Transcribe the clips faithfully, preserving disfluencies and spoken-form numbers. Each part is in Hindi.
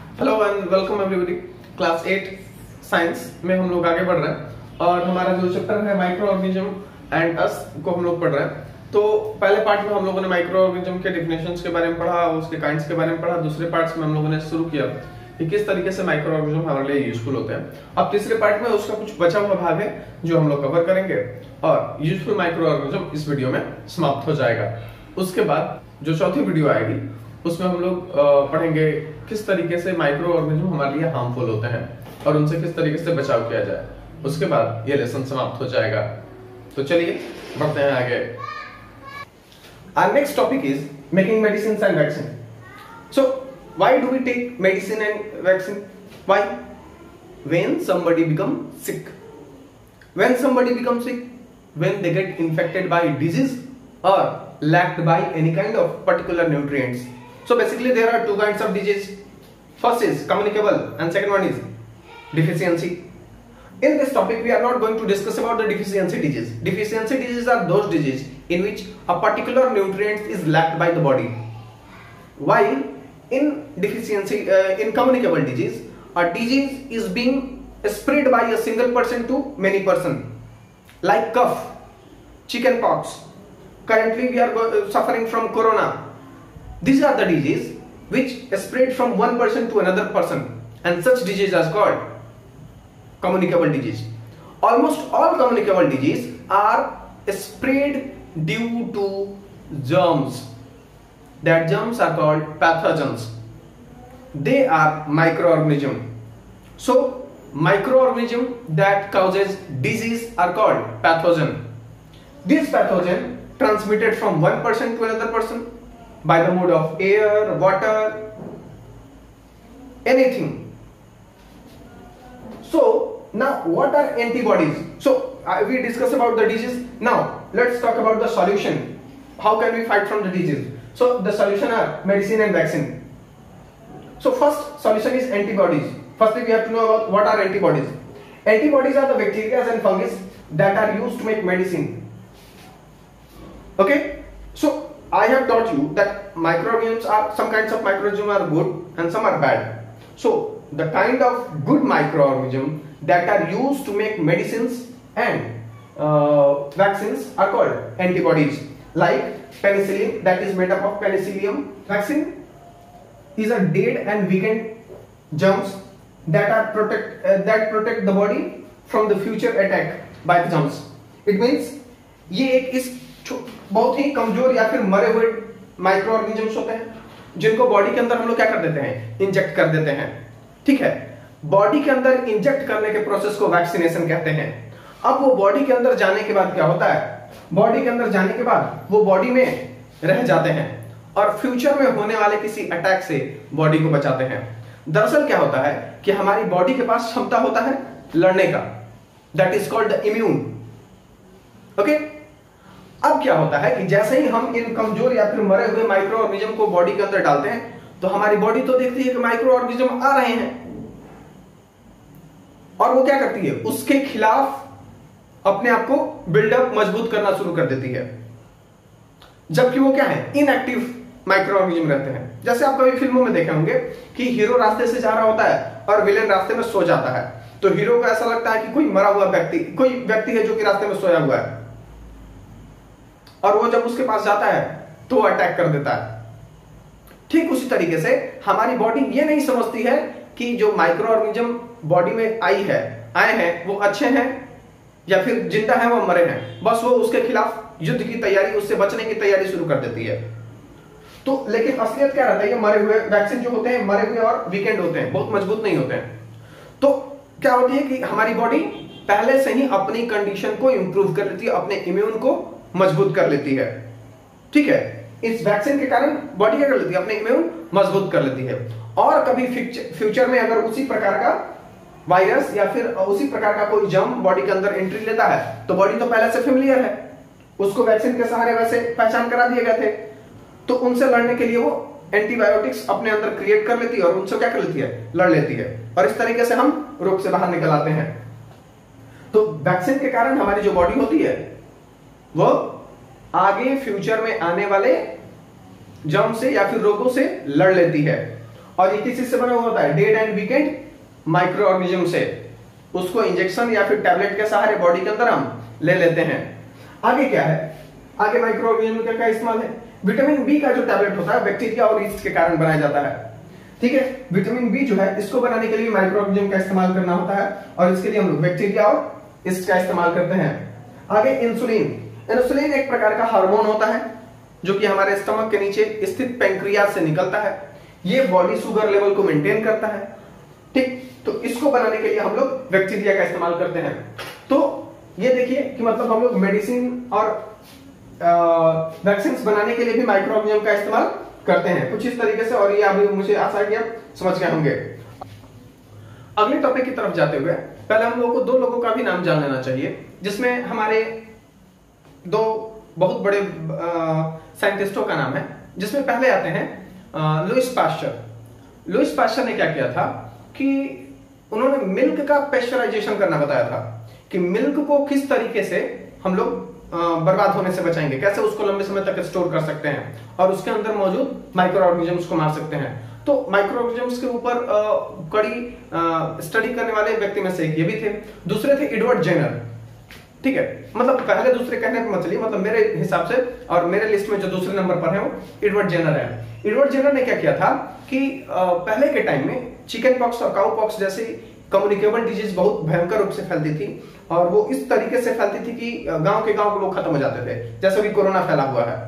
Hello and welcome everybody. Class eight science में हम लोग आगे बढ़ रहे हैं और हमारा जो चैप्टर है माइक्रो ऑर्गेनिज्म एंड अस को हम लोग पढ़ रहे हैं। तो पहले पार्ट में हम लोगों ने माइक्रो ऑर्गेनिज्म के डिफिनेशंस के बारे में पढ़ा, उसके काइंड्स के बारे में पढ़ा। दूसरे पार्ट्स में हम लोगों ने शुरू किया कि किस तरीके से माइक्रो ऑर्गेनिज्म हमारे लिए यूजफुल होते हैं। अब तीसरे पार्ट में उसका कुछ बचा हुआ भाग है जो हम लोग कवर करेंगे और यूजफुल माइक्रो ऑर्गेनिज्म इस वीडियो में समाप्त हो जाएगा। उसके बाद जो चौथी वीडियो आएगी उसमें हम लोग पढ़ेंगे किस तरीके से माइक्रो ऑर्गेनिज्म हमारे लिए हार्मफुल होते हैं और उनसे किस तरीके से बचाव किया जाए। उसके बाद ये लेसन समाप्त हो जाएगा। तो चलिए बढ़ते हैं आगे। Our next topic is making medicines and vaccine. So why do we take medicine and vaccine? Why? When somebody becomes sick. When somebody becomes sick, when they get infected by disease or lacked by any kind of particular nutrients. So basically there are two kinds of disease. First is communicable and second one is deficiency. In this topic we are not going to discuss about the deficiency disease. Deficiency diseases are those diseases in which a particular nutrient is lacked by the body. While in deficiency, uh, in communicable disease, a disease is being spread by a single person to many person, like cough, chickenpox. Currently we are suffering from corona. These are the diseases which spread from one person to another person, and such disease is called communicable disease. Almost all communicable disease are spread due to germs. That germs are called pathogens. They are microorganisms. So microorganism that causes disease are called pathogen. This pathogen transmitted from one person to another person by the mode of air, water, anything. So now what are antibodies? So uh, we discuss about the disease. Now let's talk about the solution. How can we fight from the disease? So the solution are medicine and vaccine. So first solution is antibodies. Firstly we have to know about what are antibodies. Antibodies are the bacteria and fungus that are used to make medicine. Okay, so I have taught you that microorganisms are, some kinds of microorganisms are good and some are bad. So the kind of good microorganisms that are used to make medicines and uh, vaccines are called antibodies. Like penicillin, that is made up of penicillium. Vaccine is a dead and weakened germs that are protect uh, that protect the body from the future attack by the germs. It means ये एक इस बहुत ही कमजोर या फिर मरे हुए माइक्रो ऑर्गेनिजम्स होते हैं जिनको बॉडी के अंदर हम लोग क्या कर देते हैं, इंजेक्ट कर देते हैं। ठीक है, बॉडी के अंदर इंजेक्ट करने के प्रोसेस को वैक्सीनेशन कहते हैं। अब वो बॉडी के अंदर जाने के बाद क्या होता है, बॉडी के अंदर जाने के बाद वो बॉडी में रह जाते हैं और फ्यूचर में होने वाले किसी अटैक से बॉडी को बचाते हैं। दरअसल क्या होता है कि हमारी बॉडी के पास क्षमता होता है लड़ने का, that is called the immune. Okay, अब क्या होता है कि जैसे ही हम इन कमजोर या फिर मरे हुए माइक्रो ऑर्गेनिज्म को बॉडी के अंदर डालते हैं तो हमारी बॉडी तो देखती है कि माइक्रो ऑर्गेनिज्म आ रहे हैं और वो क्या करती है, उसके खिलाफ अपने आप को बिल्डअप मजबूत करना शुरू कर देती है। जबकि वो क्या है, इनएक्टिव माइक्रो ऑर्गेनिज्म रहते हैं। जैसे आप कभी फिल्मों में देखे होंगे कि हीरो रास्ते से जा रहा होता है और विलेन रास्ते में सो जाता है, तो हीरो को ऐसा लगता है कि कोई मरा हुआ व्यक्ति कोई व्यक्ति है जो कि रास्ते में सोया हुआ है, और वो जब उसके पास जाता है तो वो अटैक कर देता है। ठीक उसी तरीके से हमारी बॉडी ये नहीं समझती है कि जो माइक्रो ऑर्गेनिज्म बॉडी में आई है आए हैं वो अच्छे हैं या फिर जिंदा है वो मरे हैं, बस वो उसके खिलाफ युद्ध की तैयारी, उससे बचने की तैयारी शुरू कर देती है। तो लेकिन असलियत क्या रहता है, ये मरे हुए वैक्सीन जो होते हैं मरे हुए और वीकेंड होते हैं, बहुत मजबूत नहीं होते हैं। तो क्या होती है कि हमारी बॉडी पहले से ही अपनी कंडीशन को इंप्रूव कर लेती है, अपने इम्यून को मजबूत कर लेती है। ठीक है, इस वैक्सीन के कारण बॉडी क्या कर लेती है, अपने इम्यून मजबूत कर लेती है। और कभी फ्यूचर में अगर उसी प्रकार का वायरस या फिर उसी प्रकार का कोई जर्म बॉडी के अंदर एंट्री लेता है तो बॉडी तो पहले से फेमिलियर है, उसको वैक्सीन के सहारे वैसे पहचान करा दिए गए थे, तो उनसे लड़ने के लिए वो एंटीबायोटिक्स अपने अंदर क्रिएट कर लेती है और उनसे क्या कर लेती है, लड़ लेती है, और इस तरीके से हम रोग से बाहर निकल आते हैं। तो वैक्सीन के कारण हमारी जो बॉडी होती है वो आगे फ्यूचर में आने वाले जर्म से या फिर रोगों से लड़ लेती है। और ये किस चीज से बना हुआ होता है? Dead and weakened microorganism से। उसको इंजेक्शन या फिर टैबलेट के सहारे बॉडी के अंदर हम ले लेते हैं। आगे क्या है? आगे माइक्रो ऑर्गेनिज्म का क्या इस्तेमाल है? विटामिन बी का जो टैबलेट होता है बैक्टीरिया और ईस्ट के कारण बनाया जाता है। ठीक है, विटामिन बी जो है इसको बनाने के लिए माइक्रो ऑर्गेनिज्म का इस्तेमाल करना होता है और इसके लिए हम लोग बैक्टीरिया और ईस्ट का इस्तेमाल करते हैं। आगे इंसुलिन। इंसुलिन एक प्रकार का हार्मोन होता है जो कि हमारे स्टमक के नीचे स्थित पैंक्रियाज से निकलता है। ये बॉडी शुगर लेवल को मेंटेन करता है। ठीक, तो इसको बनाने के लिए हम लोग बैक्टीरिया का इस्तेमाल करते हैं। तो ये देखिए कि मतलब हम लोग मेडिसिन और वैक्सीन बनाने के लिए भी माइक्रो ऑर्गेनिज्म का इस्तेमाल करते हैं कुछ इस तरीके से। और ये अभी मुझे आशा है कि आप समझ गए होंगे। अगले टॉपिक की तरफ जाते हुए पहले हम लोगों को दो लोगों का भी नाम जान लेना चाहिए, जिसमें हमारे दो बहुत बड़े साइंटिस्टों का नाम है, जिसमें पहले आते हैं लुईस पाश्चर। लुईस पाश्चर ने क्या किया था कि उन्होंने मिल्क का पेस्चराइजेशन करना बताया था कि मिल्क को किस तरीके से हम लोग बर्बाद होने से बचाएंगे, कैसे उसको लंबे समय तक स्टोर कर सकते हैं और उसके अंदर मौजूद माइक्रो ऑर्गेनिजम्स को मार सकते हैं। तो माइक्रो ऑर्गेनिजम्स के ऊपर कड़ी स्टडी करने वाले व्यक्ति में से एक ये भी थे। दूसरे थे एडवर्ड जेनर। ठीक है, मतलब पहले दूसरे कहने पर मत चलिए, मतलब मेरे हिसाब से और मेरे लिस्ट में जो दूसरे नंबर पर है वो एडवर्ड जेनर है। एडवर्ड जेनर ने क्या किया था कि पहले के टाइम में चिकन पॉक्स और काउ पॉक्स जैसी कम्युनिकेबल डिजीज बहुत भयंकर रूप से फैलती थी और वो इस तरीके से फैलती थी कि गांव के गांव के लोग खत्म हो जाते थे, जैसे भी कोरोना फैला हुआ है।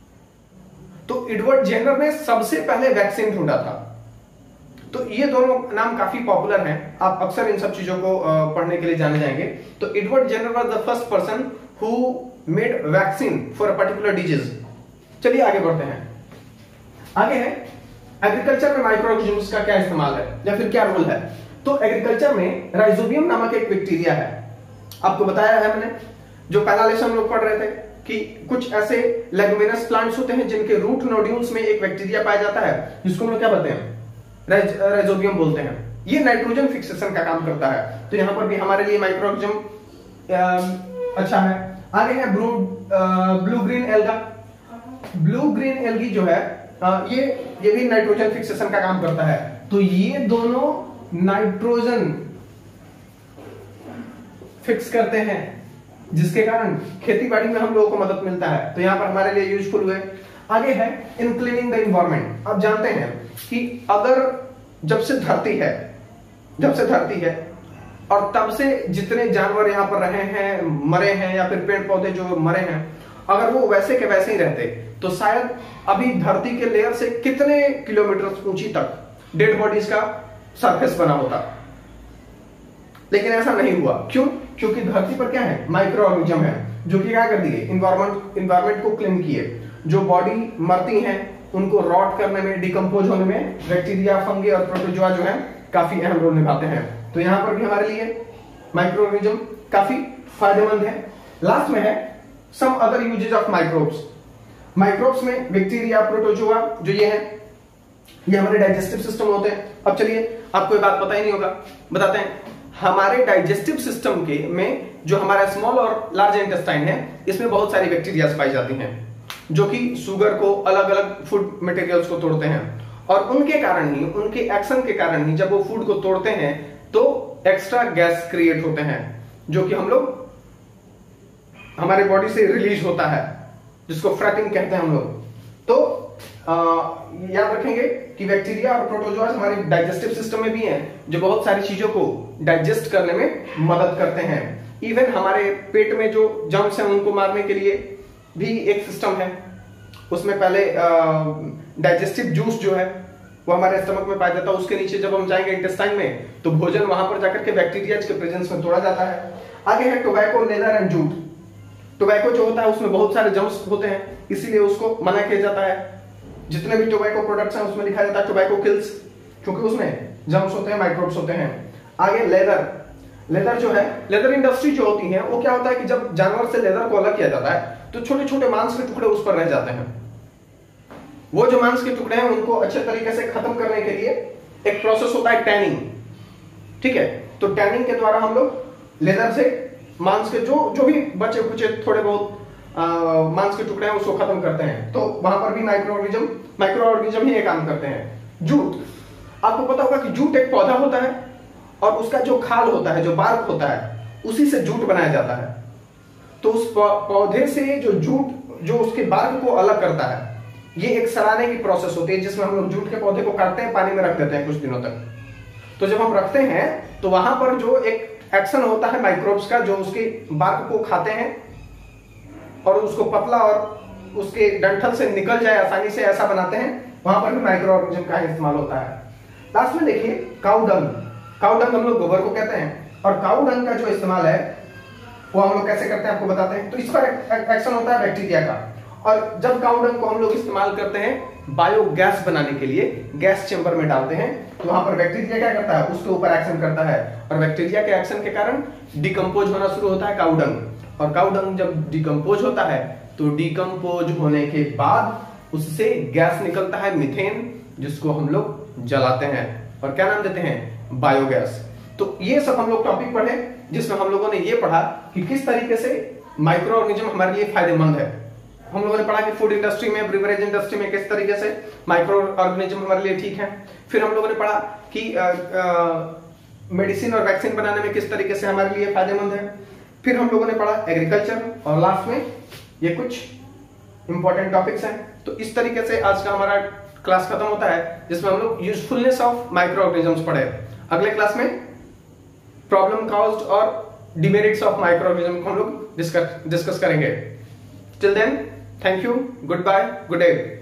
तो एडवर्ड जेनर ने सबसे पहले वैक्सीन ढूंढा था। तो ये दोनों नाम काफी पॉपुलर हैं, आप अक्सर इन सब चीजों को पढ़ने के लिए जाने जाएंगे। तो Edward Jenner was the first person who made vaccine for a particular disease. चलिए आगे बढ़ते हैं। आगे है एग्रीकल्चर में माइक्रो ऑर्गेनिजम्स का क्या इस्तेमाल है या फिर क्या रोल है। तो एग्रीकल्चर में राइजोबियम नामक एक बैक्टीरिया है, आपको बताया है मैंने, जो पहला लेसन हम लोग पढ़ रहे थे कि कुछ ऐसे लेगुमिनस प्लांट्स होते हैं जिनके रूट नोड्यूल्स में एक बैक्टीरिया पाया जाता है जिसको हम लोग क्या बोलते हैं? राइजोबियम बोलते हैं। ये नाइट्रोजन फिक्सेशन का काम करता है। तो यहां पर भी हमारे लिए माइक्रो ऑर्गेनिज्म अच्छा है। आगे है blue blue green alga. Blue green algae जो है आ, ये ये भी नाइट्रोजन फिक्सेशन का काम करता है। तो ये दोनों नाइट्रोजन फिक्स करते हैं जिसके कारण खेती बाड़ी में हम लोगों को मदद मिलता है। तो यहां पर हमारे लिए यूजफुल हुए। आगे है इन क्लीनिंग द इन्वायरमेंट। आप जानते हैं कि अगर जब से धरती है जब से धरती है और तब से जितने जानवर यहां पर रहे हैं, मरे हैं या फिर पेड़ पौधे जो मरे हैं, अगर वो वैसे के वैसे ही रहते तो शायद अभी धरती के लेयर से कितने किलोमीटर ऊंची तक डेड बॉडीज का सरफेस बना होता। लेकिन ऐसा नहीं हुआ। क्यों? क्योंकि धरती पर क्या है? माइक्रो ऑर्गेनिज्म है जो कि क्या कर दिए? इन्वायरमेंट इन्वायरमेंट को क्लीन किए। जो बॉडी मरती हैं उनको रॉट करने में, डिकम्पोज होने में बैक्टीरिया, फंगी और प्रोटोजोआ जो है काफी अहम रोल निभाते हैं। तो यहां पर भी हमारे लिए माइक्रो ऑर्गेनिज्म काफी फायदेमंद है। लास्ट में है some other uses of microbes. Microbes में बैक्टीरिया, प्रोटोजोआ जो ये है, ये हमारे डाइजेस्टिव सिस्टम होते हैं। अब चलिए, आपको ये बात पता ही नहीं होगा, बताते हैं। हमारे डाइजेस्टिव सिस्टम के में जो हमारा स्मॉल और लार्ज इंटेस्टाइन है, इसमें बहुत सारी बैक्टीरिया पाई जाती हैं जो कि शुगर को, अलग अलग फूड मटेरियल्स को तोड़ते हैं और उनके कारण ही, उनके एक्शन के कारण ही जब वो फूड को तोड़ते हैं तो एक्स्ट्रा गैस क्रिएट होते हैं जो कि हम लोग हमारे बॉडी से रिलीज होता है, जिसको फ्रैटिंग कहते हैं हम लोग। तो याद रखेंगे कि बैक्टीरिया और प्रोटोजोआ हमारे डाइजेस्टिव सिस्टम में भी हैं जो बहुत सारी चीजों को डाइजेस्ट करने में मदद करते हैं। इवन हमारे पेट में जो जर्म्स हैं उनको मारने के लिए भी एक सिस्टम है। उसमें पहले डाइजेस्टिव जूस जो है वो हमारे स्टमक में पाया जाता है, उसके नीचे जब हम जाएंगे इंटेस्टाइन में तो भोजन वहां पर जाकर के बैक्टीरिया के प्रेजेंस में तोड़ा जाता है। आगे है tobacco, leather and jute. Tobacco जो होता है उसमें बहुत सारे जर्म्स होते हैं, इसीलिए उसको मना किया जाता है। जितने भी टोबैको प्रोडक्ट्स हैं उसमें लिखा जाता है टोबैको किल्स, क्योंकि उसमें जर्म्स होते हैं, माइक्रोब्स होते हैं। आगे लेदर। लेदर जो है, लेदर इंडस्ट्री जो होती है वो क्या होता है कि जब जानवर से लेदर को अलग किया जाता है तो छोटे छोटे मांस के टुकड़े उस पर रह जाते हैं। वो जो मांस के टुकड़े हैं उनको अच्छे तरीके से खत्म करने के लिए एक प्रोसेस होता है टैनिंग। ठीक है, तो टैनिंग के द्वारा हम लोग लेदर से मांस के जो जो भी बचे कुचे थोड़े बहुत मांस के टुकड़े हैं उसको खत्म करते हैं। तो वहां पर भी माइक्रो ऑर्गेनिज्म माइक्रो ऑर्गेनिज्म ही ये काम करते हैं। जूट। आपको पता होगा कि जूट एक पौधा होता है और उसका जो खाल होता है, जो बार्क होता है, उसी से जूट बनाया जाता है। तो उस पौधे से जो जूट, जो उसके बार्क को अलग करता है, ये एक सड़ाने की प्रोसेस होती है, जिसमें हम लोग जूट के पौधे को काटते हैं, पानी में रख देते हैं कुछ दिनों तक। तो जब हम रखते हैं तो वहां पर जो एक एक्शन होता है माइक्रोब्स का, जो उसके बार्क को खाते हैं और उसको पतला और उसके डंठल से निकल जाए आसानी से, ऐसा बनाते हैं, वहां पर भी माइक्रो ऑर्गेनिज्म का इस्तेमाल होता है। लास्ट में देखिए काऊ डंग। काऊ डंग हम लोग गोबर को कहते हैं, और काऊ डंग का जो इस्तेमाल है वो हम लोग कैसे करते हैं आपको बताते हैं। तो इस पर एक्शन होता है बैक्टीरिया का, और जब काऊ डंग को हम लोग इस्तेमाल करते हैं बायोगैस बनाने के लिए, गैस चेंबर में डालते हैं, तो वहां पर बैक्टीरिया क्या करता है, उसके ऊपर एक्शन करता है, और बैक्टीरिया के एक्शन के कारण डिकम्पोज होना शुरू होता है काऊ डंग। और काऊ डंग जब डिकम्पोज होता है तो डिकम्पोज होने के बाद उससे गैस निकलता है मीथेन, जिसको हम लोग जलाते हैं, और क्या नाम देते हैं, बायोगैस। तो ये सब हम लोग टॉपिक पढ़े, जिसमें हम लोगों ने ये पढ़ा कि किस तरीके से माइक्रो ऑर्गेनिज्म हमारे लिए फायदेमंद है। हम लोगों ने पढ़ा कि फूड इंडस्ट्री में, ब्रिवरेज इंडस्ट्री में किस तरीके से माइक्रो ऑर्गेनिज्म हमारे लिए ठीक है। फिर हम लोगों ने पढ़ा कि मेडिसिन और वैक्सीन बनाने में किस तरीके से हमारे लिए फायदेमंद है। फिर हम लोगों ने पढ़ा एग्रीकल्चर, और लास्ट में ये कुछ इंपॉर्टेंट टॉपिक्स हैं। तो इस तरीके से आज का हमारा क्लास खत्म होता है, जिसमें हम लोग यूजफुलनेस ऑफ माइक्रो ऑर्गेनिजम्स पढ़े। अगले क्लास में प्रॉब्लम कॉज्ड और डिमेरिट्स ऑफ माइक्रो ऑर्गेनिज्म को हम लोग डिस्कस डिस्कस करेंगे। Till then, thank you, goodbye, good day.